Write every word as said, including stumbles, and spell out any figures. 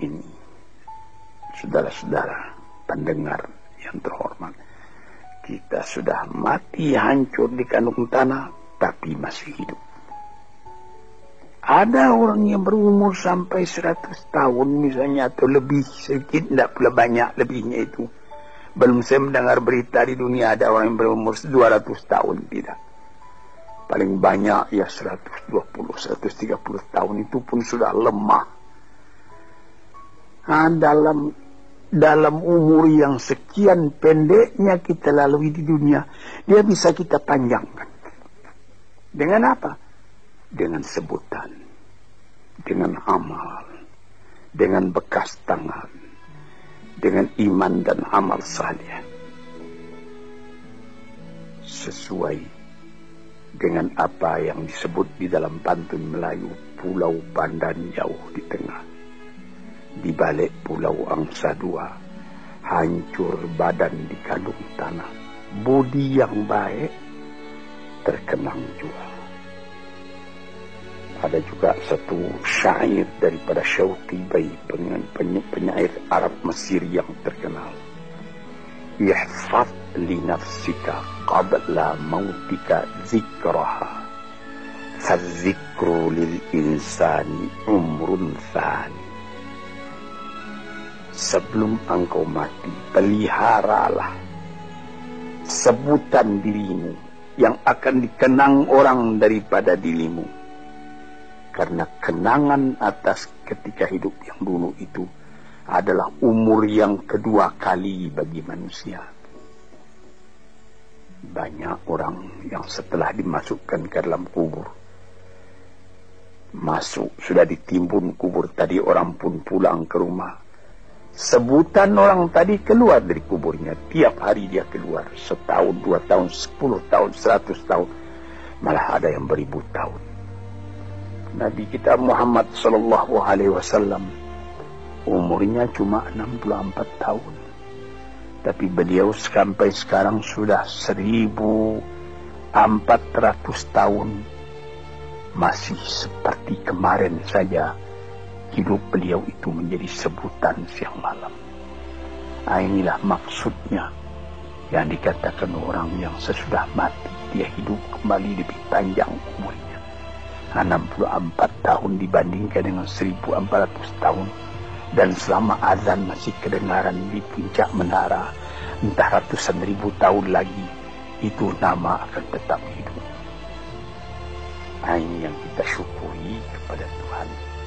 ini, saudara-saudara pendengar yang terhormat, kita sudah mati hancur di kandung tanah, tapi masih hidup. Ada orang yang berumur sampai seratus tahun misalnya, atau lebih sedikit, tidak pula banyak lebihnya itu. Belum saya mendengar berita di dunia ada orang yang berumur dua ratus tahun, tidak. Paling banyak ya seratus dua puluh, seratus tiga puluh tahun, itu pun sudah lemah. Nah, dalam dalam umur yang sekian pendeknya kita lalui di dunia, dia bisa kita panjangkan. Dengan apa? Dengan sebutan, dengan amal, dengan bekas tangan, dengan iman dan amal saleh, sesuai dengan apa yang disebut di dalam pantun Melayu, pulau pandan jauh di tengah, di balik pulau angsa dua, hancur badan di kandung tanah, budi yang baik terkenang jua. Ada juga satu syair daripada Syauqi Bai, penyair Arab Mesir yang terkenal. Ihfaz li nafsika qabla mautika zikraha, fadzikru lil insani umrun thani. Sebelum engkau mati, peliharalah sebutan dirimu yang akan dikenang orang daripada dirimu. Karena kenangan atas ketika hidup yang dulu itu adalah umur yang kedua kali bagi manusia. Banyak orang yang setelah dimasukkan ke dalam kubur, masuk, sudah ditimbun kubur tadi, orang pun pulang ke rumah. Sebutan orang tadi keluar dari kuburnya. Tiap hari dia keluar. Setahun, dua tahun, sepuluh tahun, seratus tahun. Malah ada yang beribu tahun. Nabi kita Muhammad sallallahu alaihi wasallam umurnya cuma enam puluh empat tahun. Tapi beliau sampai sekarang sudah seribu empat ratus tahun. Masih seperti kemarin saja. Hidup beliau itu menjadi sebutan siang malam. Nah, inilah maksudnya yang dikatakan orang yang sesudah mati dia hidup kembali lebih panjang umurnya. enam puluh empat tahun dibandingkan dengan seribu empat ratus tahun. Dan selama azan masih kedengaran di puncak menara, entah ratusan ribu tahun lagi, itu nama akan tetap hidup. Nah, ini yang kita syukuri kepada Tuhan.